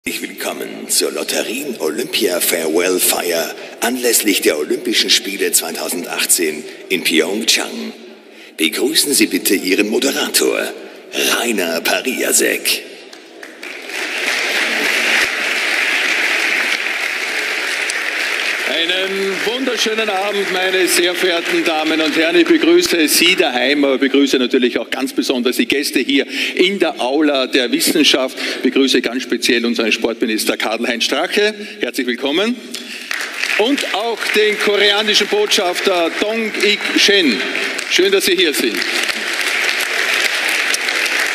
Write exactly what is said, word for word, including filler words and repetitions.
Willkommen zur Lotterien Olympia Farewell Feier anlässlich der Olympischen Spiele zweitausendachtzehn in Pyeongchang. Begrüßen Sie bitte Ihren Moderator, Rainer Pariasek. Einen wunderschönen Abend, meine sehr verehrten Damen und Herren. Ich begrüße Sie daheim, aber begrüße natürlich auch ganz besonders die Gäste hier in der Aula der Wissenschaft. Ich begrüße ganz speziell unseren Sportminister Karl-Heinz Strache. Herzlich willkommen. Und auch den koreanischen Botschafter Dong Ik Shen. Schön, dass Sie hier sind.